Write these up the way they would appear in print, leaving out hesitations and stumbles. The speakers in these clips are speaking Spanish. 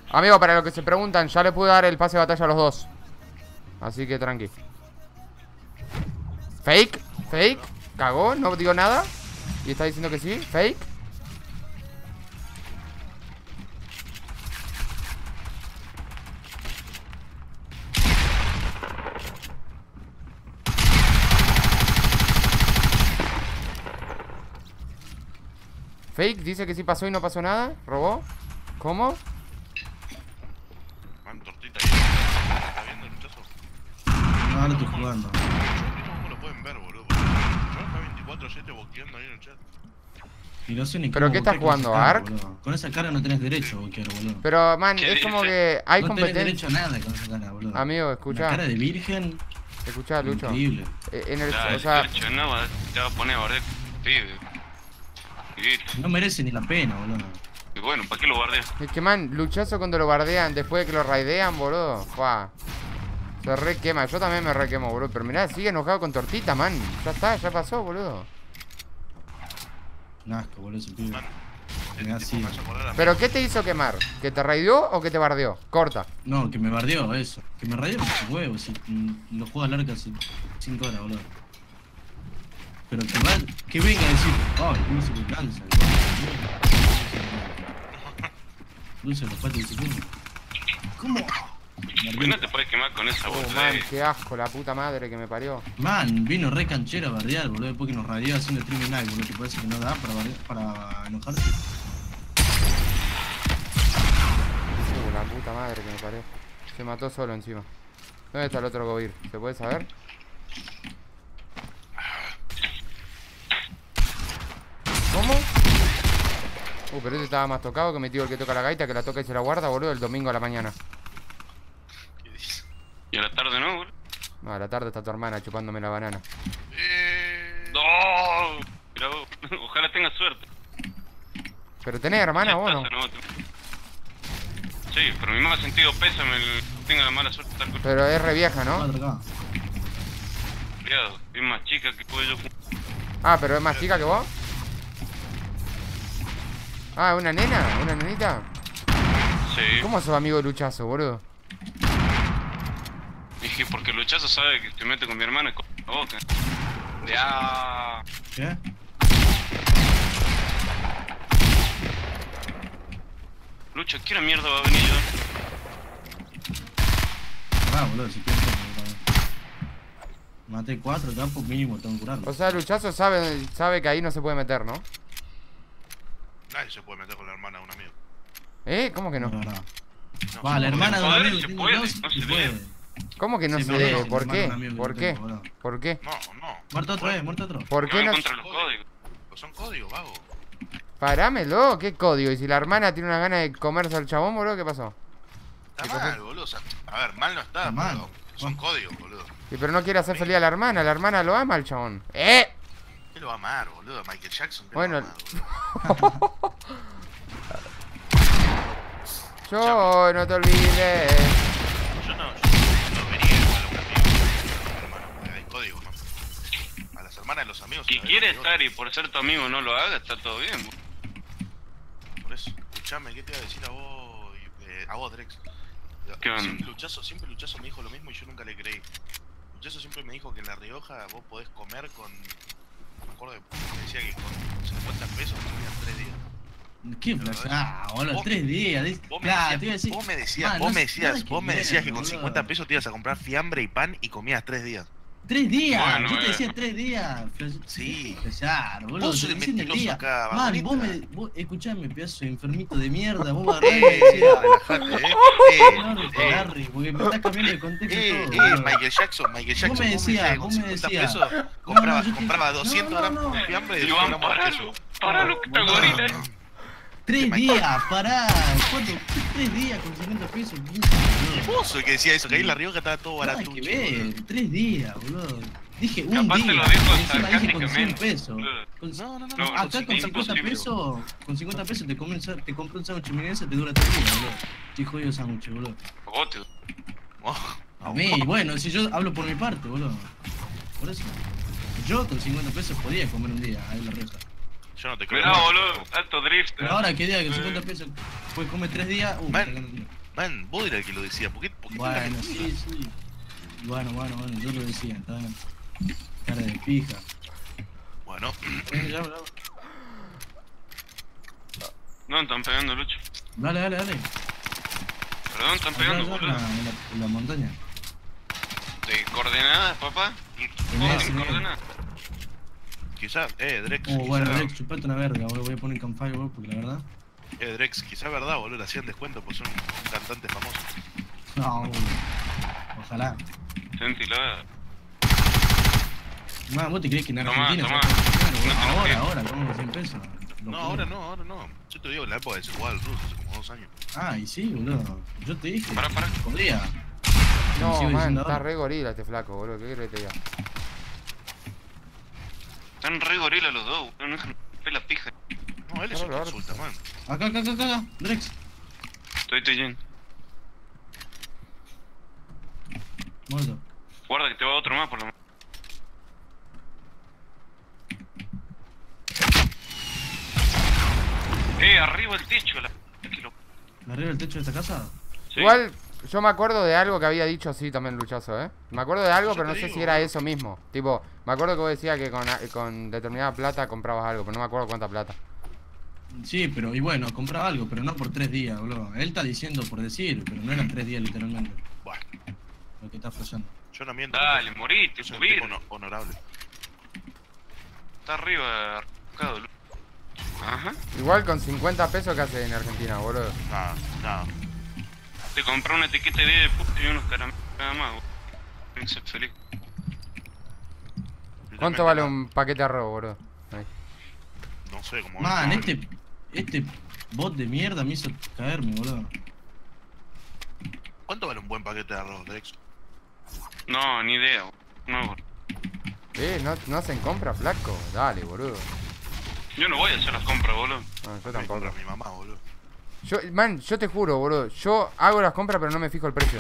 Amigo, para lo que se preguntan, ya le pude dar el pase de batalla a los dos. Así que tranqui. Fake, fake. Cagó, no digo nada. Y está diciendo que sí, fake. Fake, dice que sí pasó y no pasó nada. ¿Robó? ¿Cómo? Man, tortita ahí. ¿Está viendo el luchazo? No, ahora estoy jugando. ¿Cómo lo pueden ver, boludo? Yo acá 24/7 boqueando ahí en el chat. Y no sé ni ¿Pero cómo qué estás boquear con jugando? esa cara, ¿Ark? boludo. Con esa cara no tenés derecho a boquear, boludo. Pero, man, ¿Qué es como dice? que hay No tenés competencia. derecho a nada con esa cara, boludo. Amigo, La escuchá. cara de virgen, Escuchá, Lucho. increíble. En el, Claro, o sea, no, te va a poner a bardear, pibe. Y listo. No merece ni la pena, boludo. Y bueno, ¿para qué lo bardeas? es que, man, Luchazo cuando lo bardean, después de que lo raidean, boludo. Fua. Se re quema. Yo también me re quemo, boludo. Pero mirá, sigue enojado con Tortita, man. Ya está, ya pasó, boludo. Un asco, boludo, ese pibe. Man, Me da tipo así. me hace acordar a mí. ¿Pero qué te hizo quemar? ¿Que te raideó o que te bardeó? Corta. No, que me bardeó eso. Que me rayó por sus huevos. Si lo juega al arca hace 5 horas, boludo. Pero que venga a decir, ay, no se me cansa. Dulce los patos de segundo. ¿Cómo? Pues no te puedes quemar con esa Oh, bolsa. man, qué asco, la puta madre que me parió. Man, vino re canchero a bardear, boludo, después que nos radió haciendo streaming live, boludo, que parece que no da para enojarse. La puta madre que me parió. Se mató solo encima. ¿Dónde está el otro Gobir? ¿Se puede saber? ¿Cómo? Pero ese estaba más tocado que mi tío el que toca la gaita, que la toca y se la guarda, boludo, el domingo a la mañana. ¿Qué dice? Y a la tarde no, boludo. No, a la tarde está tu hermana chupándome la banana. ¡No! Mira vos, ojalá tengas suerte. ¿Pero tenés hermana vos no? Sí, pero mi más sentido pésame tenga la mala suerte de estar con Pero es re vieja, ¿no? Acá. criado. Es más chica que puedo yo. Ah, pero es más chica que vos. Ah, ¿una nena? ¿Una nenita? Sí. ¿Cómo sos amigo de Luchazo, boludo? Dije, porque Luchazo sabe que te mete con mi hermana y con la boca. Ya. ¿Qué? Lucha, ¿qué hora mierda va a venir yo? Ah, boludo, si quieres maté 4 campos mínimo, tengo que curarlo. O sea, Luchazo sabe que ahí no se puede meter, ¿no? Nadie se puede meter con la hermana de un amigo. ¿Cómo que no? No, no. No, Va, la hermana de un Joder, amigo se que puede, tengo dos, no y se puede. debe. ¿Cómo que no Sí, se no, debe? no, ¿Por mi qué? hermano, amigo, ¿Por que qué? tengo, boludo. ¿Por qué? no. Muerto otro, muerto otro. ¿Por qué Va no? contra los códigos. Pues son códigos, vago. Parámelo, ¿qué código? ¿Y si la hermana tiene una gana de comerse al chabón, boludo? ¿Qué pasó? Está mal, boludo. O sea, a ver, mal no está, Está mal. pero son códigos, boludo. Y pero no quiere hacer feliz a la hermana lo ama al chabón. ¿Qué lo va a amar, boludo? Michael Jackson, ¿qué Bueno. lo va a amar, boludo? Yo no te olvides. Yo no vería igual a un amigo, hermano, porque hay códigos, ¿no? A las hermanas de los amigos. Si se la quiere ven estar y por ser tu amigo no lo haga, está todo bien. Boludo. Por eso, escuchame, ¿qué te iba a decir a vos, Drex? ¿Qué onda? Siempre Luchazo me dijo lo mismo y yo nunca le creí. Luchazo siempre me dijo que en La Rioja vos podés comer con... Me acuerdo que me decía que con 50 pesos comías 3 días. ¿Qué flash? Ah, boludo, Vos- 3 días. Vos Claro, te iba a decir. vos me decías, man, vos no me sé decías, nada vos me ver, decías que con boludo. 50 pesos te ibas a comprar fiambre y pan y comías 3 días. 3 días, Bueno, yo te decía 3 días. Sí. Flashear, boludo. Vos sos te decía en el mentiroso día. acá, Man, vagoneta. vos escuchame, pedazo de enfermito de mierda. Vos me agarrás y me decías. Relajate, No, Larry, porque me estás cambiando de contexto todo. boludo. Michael Jackson, Vos me decías, con vos me 50 decías. pesos No, compraba, yo te- compraba 200 no, gramos no. de fiambre y 200 Iván, gramos de paralo. queso. Paralo que está gorila. 3 días, pará. ¿Cuánto? 3 días con 50 pesos. Vos sos el que decía eso, que ahí en La Rioja estaba todo Nada barato. que ver, 3 días, boludo. Dije un Capaz te día, lo dijo encima dije con 100 sarcásticamente, pesos. boludo. Con- No, No, acá con 50 imposible. pesos, te compro un sándwich milanesa, te dura 3 días, boludo. Estoy jodido sándwich, boludo. Vos te- A mí, bueno, si yo hablo por mi parte, boludo. Por eso. Yo con 50 pesos podía comer un día ahí en La Rioja. Yo no te creo. Mirá, boludo, alto drift. Pero ahora, ¿qué día? Con 50 pesos después come 3 días. Man, vos era el que lo decía. ¿Por qué Bueno, sí. Bueno, yo lo decía, está bien. Cara de pija. Bueno, Ya. No, están pegando, Lucho. Dale. Perdón, están pegando, Allá, boludo. en la montaña. ¿De coordenadas, papá? Tenés, ¿De coordenadas? quizás, Drex, Bueno, quizás, Alex, chupate una verga, boludo. Voy a poner campfire, boludo, porque la verdad. Drex, quizás verdad, boludo, le hacían descuento, pues son cantantes famosos. No, boludo. Ojalá. Sentilada. Man, ¿vos te crees que en Tomá, Argentina tomá. se puede comer, boludo? No tenés que- Ahora, como 100 pesos. No, ahora no. Yo te digo, en la época de se jugaba al ruso, hace como 2 años. Ah, y sí, boludo. Yo te dije. Pará. Podría. No, Sigo man, diciendo está ahora. re gorila este flaco, boludo. ¿Qué querés que te diga? Están re gorilas los dos, boludo. No dejan romper la pija. No, él es un Claro, consulta, man. Acá, Drex. Estoy lleno. Muerto. Guarda que te va otro más por lo menos. Arriba el techo, la... que lo... ¿Arriba del techo de esta casa? Sí. Igual, yo me acuerdo de algo que había dicho así también Luchazo, ¿eh? Me acuerdo de algo, Yo pero no te sé digo, si era boludo. eso mismo. Tipo, me acuerdo que vos decías que con determinada plata comprabas algo, pero no me acuerdo cuánta plata. Sí, pero y bueno, compraba algo, pero no por 3 días, boludo. Él está diciendo por decir, pero no eran 3 días literalmente. Bueno, Lo que está fallando. yo no miento. Dale, morite, Yo soy un subir. tipo honorable. Está arriba, arcado, Lucho. Ajá. Igual con 50 pesos que hace en Argentina, boludo. Nada. Te compré una etiqueta de puta y unos caramelos nada más, boludo. Tienes que ser feliz. ¿Cuánto vale un paquete de arroz, boludo? Ahí. No sé, como... Man, este bot de mierda me hizo caerme, boludo. ¿Cuánto vale un buen paquete de arroz, Drex? No, ni idea, boludo. No, boludo. No hacen compra, flaco. Dale, boludo. Yo no voy a hacer las compras, boludo. No, yo Me tampoco. compra mi mamá, boludo. Man, yo te juro, boludo. Yo hago las compras, pero no me fijo el precio.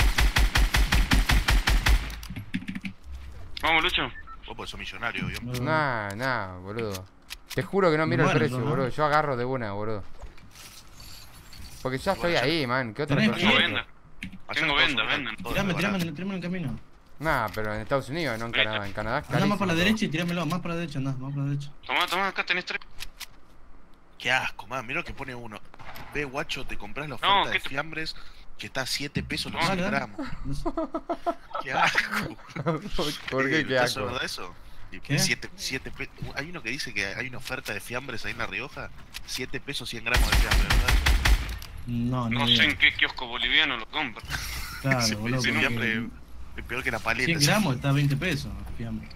Vamos, Lucho. Vos pues sos millonario, yo. Nah, boludo. Te juro que no miro el Bueno, precio, ¿no? boludo. Yo agarro de una, boludo. Porque ya estoy Bueno, ya- ahí, man. ¿Qué otra Tenés cosa? Tengo ¿Qué? venda. Allá Tengo en venda, Estados Unidos, venda. todo es barato. Tirámelo en camino. Nah, pero en Estados Unidos, no en Canadá. En Canadá es Andá más carísimo para la todo. derecha y tirámelo, más para la derecha, andá, más para la derecha. Tomá, acá tenés 3. Qué asco, man. Mira lo que pone uno. Ve, guacho, te compras la No, oferta ¿qué de te- fiambres que está a 7 pesos los No, 100 dale. gramos. Qué asco. ¿Por qué? ¿Qué ¿Es asco? verdad eso? Y ¿Qué? 7 pesos. Hay uno que dice que hay una oferta de fiambres ahí en La Rioja. 7 pesos 100 gramos de fiambre, ¿verdad? No No sé idea. en qué kiosco boliviano lo compro. Claro, Ese boludo. ese porque fiambre es peor que la paleta. 100 gramos está a 20 pesos, fiambre.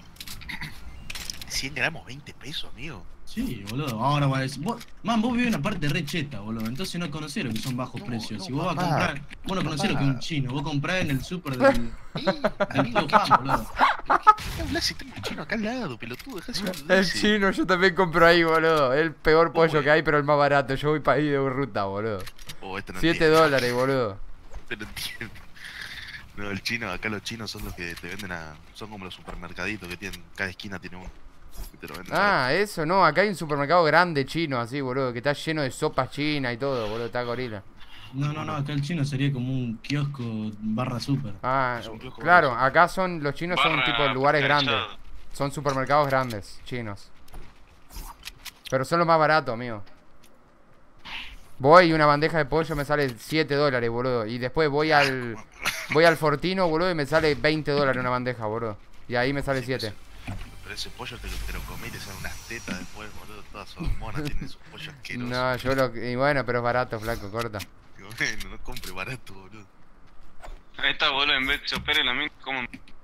100 gramos, 20 pesos, amigo. Sí, boludo. Ahora va a decir. Man, vos vivís en una parte re cheta, boludo. Entonces no conocés lo que son bajos No, precios. no, Si vos vas a papá. comprar. Vos no conocés lo que es un chino. Vos comprás en el súper del Amigo, tío Juan, boludo. ¿qué hablas si tengo un chino acá al lado, pelotudo? Dejá de El decir chino yo también compro ahí, boludo. El peor pollo Uy. que hay, pero el más barato. Yo voy para ahí de ruta, boludo. Oh, este no 7 entiende, dólares, boludo. este no entiende. No, el chino, acá los chinos son los que te venden a... Son como los supermercaditos que tienen... Cada esquina tiene uno. Y te lo venden Ah, eso no. Acá hay un supermercado grande chino, así, boludo. Que está lleno de sopas chinas y todo, boludo. Está gorila. No, acá el chino sería como un kiosco barra súper. Ah, Es un kiosco claro. barato. Acá son... Los chinos son Barra tipo lugares grandes. calzado. Son supermercados grandes, chinos. Pero son los más baratos, amigo. Voy y una bandeja de pollo me sale 7 dólares, boludo. Y después voy al Fortino, boludo, y me sale 20 dólares una bandeja, boludo. Y ahí me sale 7. Pero ese pollo te lo comés y te salen unas tetas después, boludo. Todas son monas, tienen esos pollos asquerosos. No, yo lo... Y bueno, pero es barato, flaco, corta. Digo, bueno, no compre barato, boludo. Ahí está, boludo, en vez de choper la mina, como...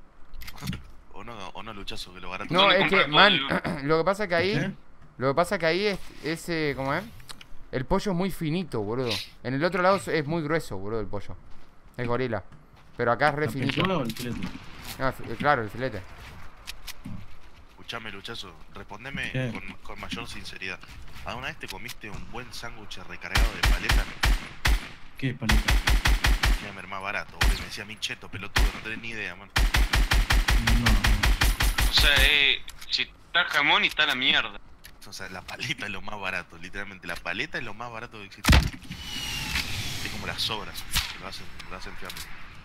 O no luchazo, que lo barato. No, ¿Dónde es que, compras man, pollo? lo que pasa que ahí... ¿Qué? Lo que pasa que ahí es ¿cómo es? El pollo es muy finito, boludo. En el otro lado es muy grueso, boludo, el pollo. Es gorila. Pero acá es re ¿La finito. pechuga o el filete? Ah, claro, el filete. Escuchame, luchazo, respondeme ¿Qué? con mayor sinceridad. ¿Alguna vez te comiste un buen sándwich recargado de paleta? ¿Qué es paleta? Fiambre más barato, boludo. Me decía mi cheto, pelotudo, no tenés ni idea, man. No. O sea, si está jamón y está la mierda. O sea, la paleta es lo más barato, literalmente. La paleta es lo más barato que existe. Es como las sobras, que lo hacen fiable.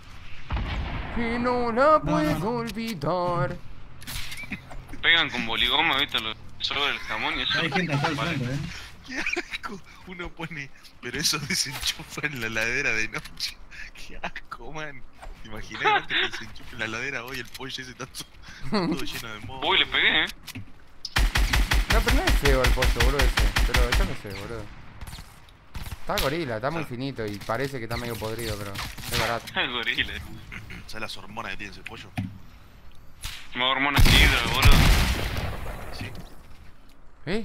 Y no la puedo no. olvidar. Pegan con boligoma, viste, sobre el jamón y eso. Hay gente acá al Vale. frente, Qué asco. Uno pone, pero eso desenchufa en la heladera de noche. Qué asco, man. ¿Te imaginas antes que desenchufe en la heladera hoy el pollo ese está todo lleno de moho? Uy, le pegué, No, pero no es feo el pollo, boludo, ese. Pero yo no sé, boludo. Está gorila, está muy finito y parece que está medio podrido, pero es barato. El gorila. ¿Sabes las hormonas que tiene ese pollo? Más hormonas que hidra, boludo. Sí. ¿Eh?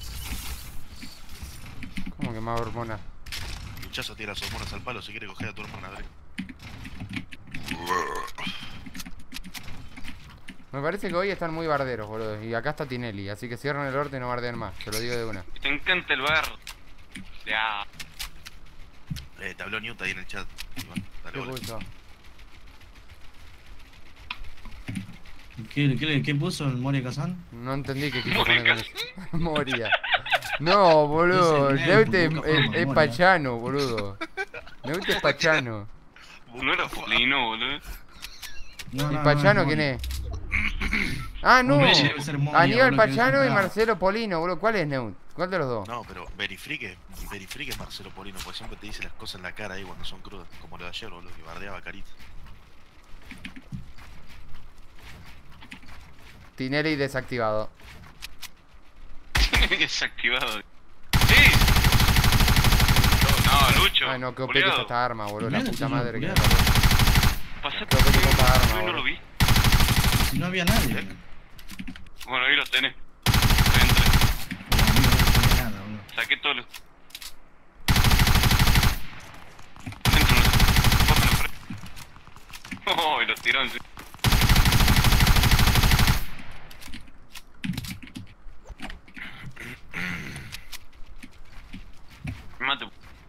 ¿Cómo que más hormonas? Luchazo tiene las hormonas al palo, si quiere coger a tu hermana, Dre. Me parece que hoy están muy barderos, boludo. Y acá está Tinelli, así que cierran el orto y no barden más. Te lo digo de una. Te encanta el bar. Ya. Te habló Newt ahí en el chat. Iván, dale, ¿Qué bola. puso? ¿Qué puso el Moria Kazan? No entendí qué quiso Moria poner con eso. Moria. No, boludo. Ese Neute Neut, busca forma, es Moria. pachano, boludo. Neute es pachano. No era Polino, boludo. No, ¿Y no, Pachano no, quién Moria. es? Ah, no. Moria debe ser Moria, Aníbal boludo, que Pachano es y un Marcelo Polino, boludo. ¿Cuál es Neut? ¿Cuál de los dos? No, pero Verifrique es Marcelo Polino, porque siempre te dice las cosas en la cara ahí cuando son crudas. Como lo de ayer, boludo, que bardeaba carita. Tinelli desactivado. Desactivado. ¡Sí! No, Lucho. Ay, no, qué OP que culiao. está esta arma, boludo. La Culiao, puta tío, madre que me culiao. parió. Pasé Qué OP que esta arma, no boludo. lo vi. Si no había nadie. Bueno, ahí lo tenés. Entra. No había nada, boludo. Saqué todos los. Entra. Oh, y los tiró encima. Mate.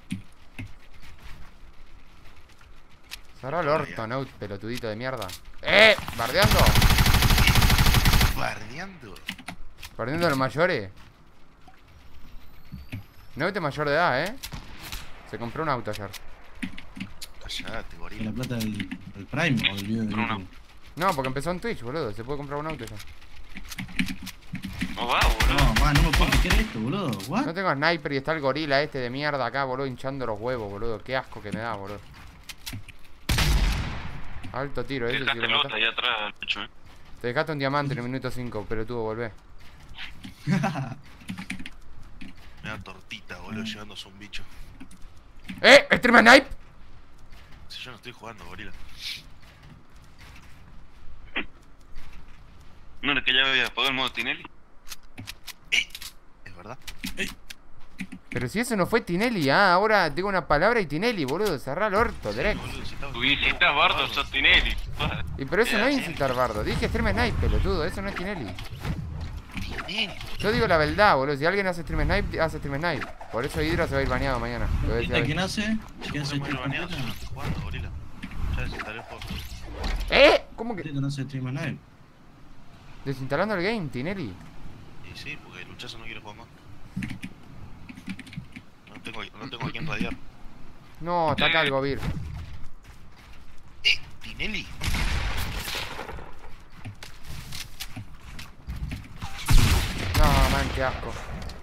Cerrá el orto, Neut, pelotudito de mierda. ¿Bardeando? Bardeando. ¿Bardeando a los mayores? Neut es mayor de edad, Se compró un auto ayer. Callate, Que gorila. la plata del Prime o del video de No, no. YouTube. No, porque empezó en Twitch, boludo. Se puede comprar un auto ya. No va, boludo. No, man, no me puedo creer esto, boludo. What? No tengo sniper y está el gorila este de mierda acá, boludo, hinchando los huevos, boludo. Qué asco que me da, boludo. Alto tiro, ese sí Dejaste lo el otro matás. ahí atrás, Lucho, Te dejaste un diamante en el minuto 5, pero tú volvé. Me da tortita, boludo, llevándose un bicho. ¡Stream snipe! Si yo no estoy jugando, gorila. ¿No era que ya había apagado el modo Tinelli? Es verdad. Pero si eso no fue Tinelli, ahora tengo una palabra y Tinelli, boludo. Cerrá el orto, direct. Boludo, si estaba- Tú visitas bardo, sos Tinelli. Y pero eso no es incitar bardo. Dije stream snipe, pelotudo. Eso no es Tinelli. Tinelli. Yo digo la verdad, boludo. Si alguien hace stream snipe, hace stream snipe. Por eso Hydra se va a ir baneado mañana. Lo voy a decir ¿Viste hoy. quién hace? ¿Quién hace Podemos ir stream baneados, yo no completo? estoy jugando, gorila. Ya desinstalé el juego. ¿Cómo que? ¿Quién hace stream live? Desinstalando el game, Tinelli. Y sí, porque el luchazo no quiere jugar más. No tengo a quien radiar. No, está acá el Govir. Tinelli. No, man, qué asco.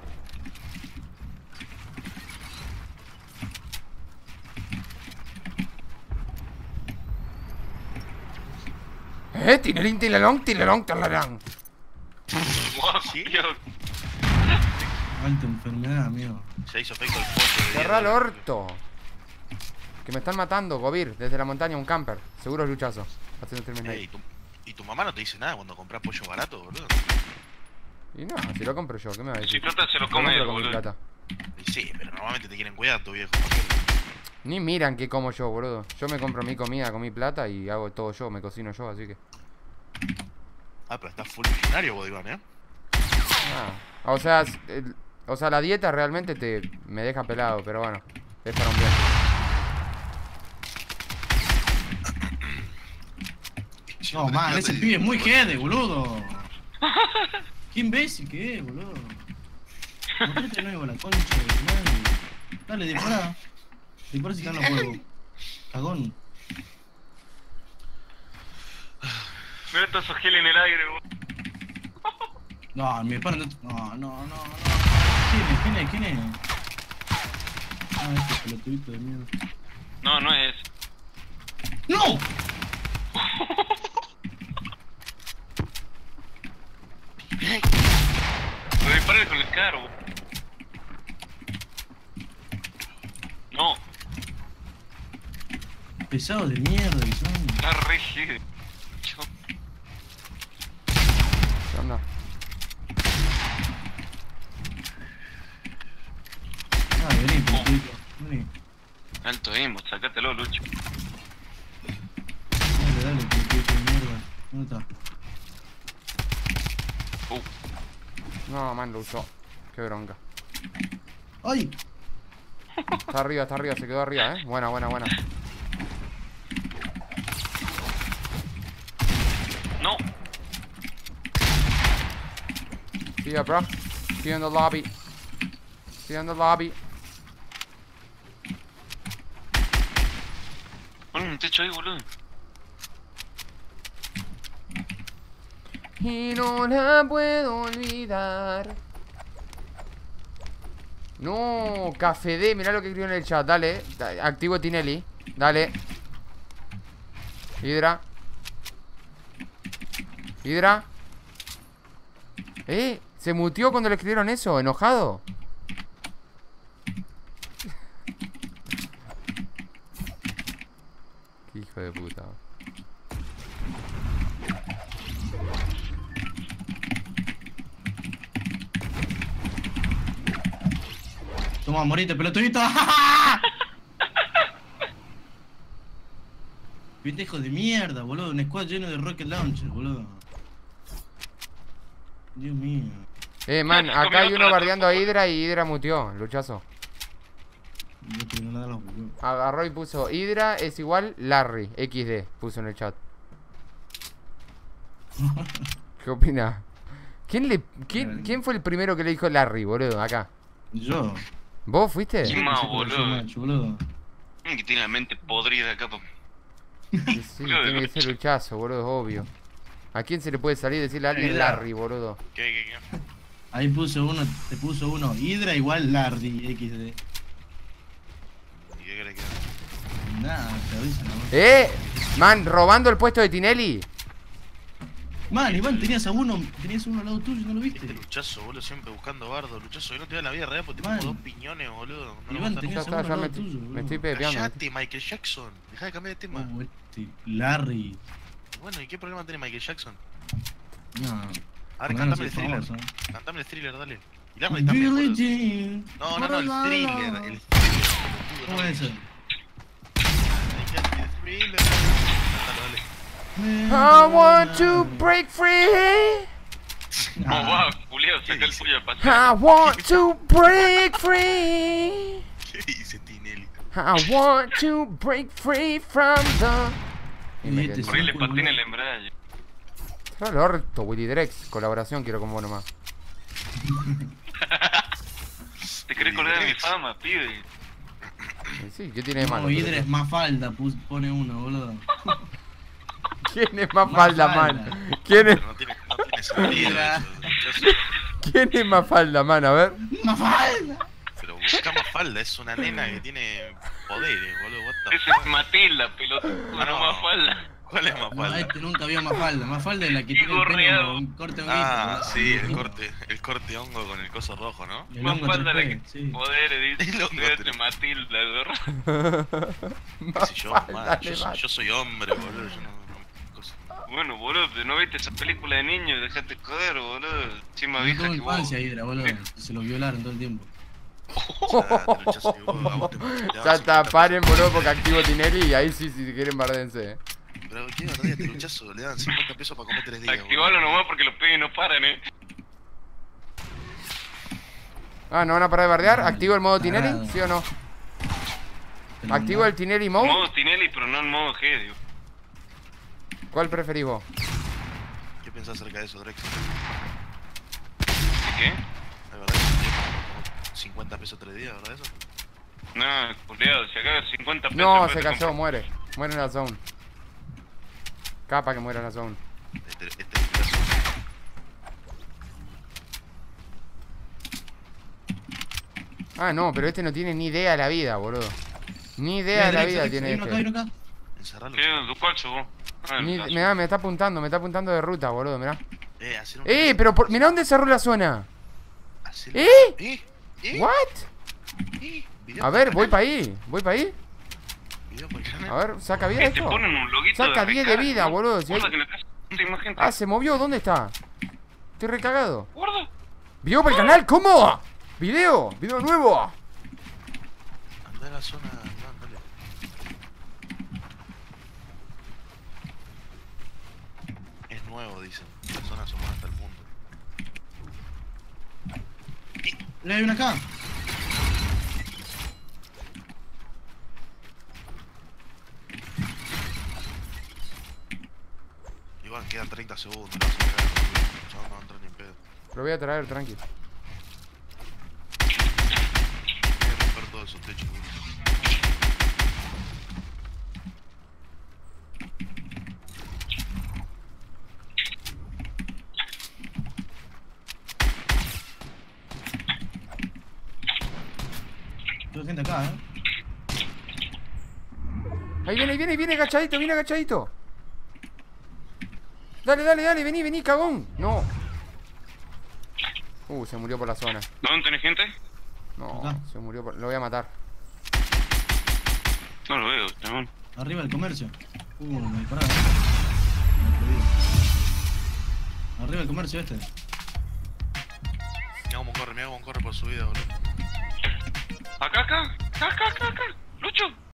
Tinelín, tilalón, tilalón, talarán. Guau, ¿Sí? tío. Alta enfermedad, amigo. Se hizo efecto el pollo. Cerrá el orto. Que me están matando, Govir, desde la montaña, un camper. Seguro es luchazo. Haciendo stream snipe. ¿Y tu mamá no te dice nada cuando compras pollo barato, boludo? Y no, si lo compro yo, ¿qué me va a Si decir? plata se lo Lo come compro él, con mi boludo. plata. Y sí, pero normalmente te quieren cuidar, tu viejo. Ni miran qué como yo, boludo. Yo me compro mi comida con mi plata y hago todo yo, me cocino yo, así que. Ah, pero estás full millonario, vos, Iván, ¿eh? Ah, o sea, la dieta realmente me deja pelado, pero bueno, es para un bien. No, man, ese pibe es muy jede, boludo. Qué imbécil que es, boludo. Mostrate de nuevo la concha de tu madre. Dale, dispara. Dispara si están los juegos. Cagón. Mira todos esos gel en el aire, vos. No, me disparan. No. ¿Quién es? Ah, este pelotudito de mierda. No, no es. ¡No! Me disparé con el carro. No, Pesados de mierda que son. está re gel. ¿Qué onda? Ah, vení, pelotudito. Vení. Alto emo, sácatelo, Lucho. Dale, pelotudito de mierda. ¿Dónde está? No, man, lo usó. Qué bronca. ¡Ay! Está arriba, se quedó arriba, Buena. No, See ya, bro. See you in the lobby. ponle un techo ahí, boludo. Y no la puedo olvidar. No, Café D, mirá lo que escribió en el chat. Dale, activo Tinelli. Dale. Hidra. Se muteó cuando le escribieron eso, enojado. Qué hijo de puta. Toma, morite, pelotudito. Viste, hijo de mierda, boludo. Un squad lleno de rocket launcher, boludo. Dios mío. Man, acá hay uno bardeando a Hydra y Hydra muteó, luchazo. No le da los huevos. Agarró y puso Hydra es igual Larry, XD, puso en el chat. ¿Qué opina? ¿Quién fue el primero que le dijo Larry, boludo, acá? Yo. ¿Vos fuiste? ¿Quién más, Sí, boludo? macho, boludo. Que tiene la mente podrida acá, papá. Sí, tiene que ser luchazo, boludo, es obvio. ¿A quién se le puede salir y decirle a alguien Larry, boludo? ¿Qué? Ahí te puso uno. Hydra igual Larry, XD. ¿Y qué crees que Nada, te avisa nomás. Man, robando el puesto de Tinelli. Man, Iván, tenías uno al lado tuyo, ¿no lo viste? Este luchazo, boludo, siempre buscando bardo, luchazo, que no te da en la vida real porque te Man. pongo 2 piñones, boludo. No Iván, lo tenías Ya uno está, al ya lado tuyo, boludo. me estoy pepeando. Callate, Michael Jackson. Deja de cambiar de tema. Larry. Bueno, ¿y qué problema tiene Michael Jackson? No. A ver, Con ganas cantame el de thriller. famoso. Cantame el thriller, dale. Y Larry también, Billie boludo. Jean. No, el thriller. El thriller. ¿Cómo es eso? El thriller. Cántalo, dale. I want to break free. No, va, Julián, saca el pollo a I pasear. want to break free. ¿Qué dice Tinelli? I want to break free from the... Y este Por ahí le saco, patina el boludo. embrague. Cerrá el orto, Willy Drex. Colaboración quiero con vos nomás. ¿Te querés colgar de mi fama, pibe? Y sí, ¿qué tiene de No, malo? Hydra es más falda, pone uno, boludo. ¿Quién es más Más falda, falda. man? ¿Quién es, Pero no tiene sentido eso, luchazo. ¿Quién es más falda, man? A ver. ¡Más falda! Pero buscamos falda, es una nena que tiene poderes, boludo. What the Ese es Matilda, pelotudo, Ah, no no. más falda. ¿Cuál es más No, falda? este nunca vio más falda. Más falda es la que Y tiene el gorreado. pelo con corte honguito. Ah, boludo. sí, el corte hongo con el coso rojo, ¿no? El Más hongo falda la 3P, que sí. poderes, El dice. hongo Fíjate, 3P. Matilda, gorro. ¿Qué sé yo, falda, man? le va. Yo soy hombre, boludo. Yo no cosa. Bueno, boludo, pero no viste esa película de niños, dejate joder, boludo. Encima No vieja tuvo que vos. infancia, Hydra, boludo. Se lo violaron todo el tiempo. Ya, te luchazo, que vos, a vos te Ya vas está, 50 paren, boludo, porque activo Tinelli y ahí sí, si quieren bardense. Pero qué verdad, te luchazo, le dan 50 pesos para comer 3 días. Activalo nomás porque los pibes no paran, Ah, ¿no van a parar de bardear? Dale, ¿Activo el modo Tinelli? parado. ¿Sí o no? Pero ¿Activo no. el Tinelli mode? Modo Tinelli, pero no en modo G, digo. ¿Cuál preferís vos? ¿Qué pensás acerca de eso, Drex? ¿Qué? La verdad que 50 pesos 3 días, ¿verdad eso? No, culiado, si acá 50 pesos. No, después se te cayó, compro. muere. Muere en la zone. Capa que muere en la zone. Este es el caso. Ah, no, pero este no tiene ni idea de la vida, boludo. Ni idea de la vida tiene Hay uno acá, hay este. uno acá. Encerralo. ¿Qué? ¿Tu cuál sos vos? Ah, Ni, el caso. mirá, me está apuntando de ruta, boludo, mirá. Hacer un... Pero mirá dónde cerró la zona. hacer- ¿Eh? ¿Eh? ¿What? Video A por ver, el voy canal. para ahí, voy para ahí. Video por el canal. A ver, saca vida ¿Qué te esto. ponen un loguito Saca 10 de recarga, vida, no? boludo, si Guarda hay- que en la casa hay más gente. Ah, se movió, ¿dónde está? Estoy recagado. Guarda. ¿Video para el canal? ¿Cómo? ¿Video? ¿Video nuevo? Andá a la zona. No, andale. Es nuevo, dicen. La zona somos hasta el mundo. Le hay uno acá. Igual quedan 30 segundos. No vas a cagar, el chabón no va a entrar ni en pedo. Lo voy a traer, tranqui. Voy a romper todos esos techos, boludo. Tengo gente acá, Ahí viene agachadito, viene agachadito. Dale, vení, cagón. No. Se murió por la zona. ¿Dónde tenés gente? No, Acá. se murió por... Lo voy a matar. No lo veo, chabón. Arriba del comercio. Me disparaba. Me atreví. Arriba del comercio este. Mira cómo corre por su vida, boludo. Acá. Lucho.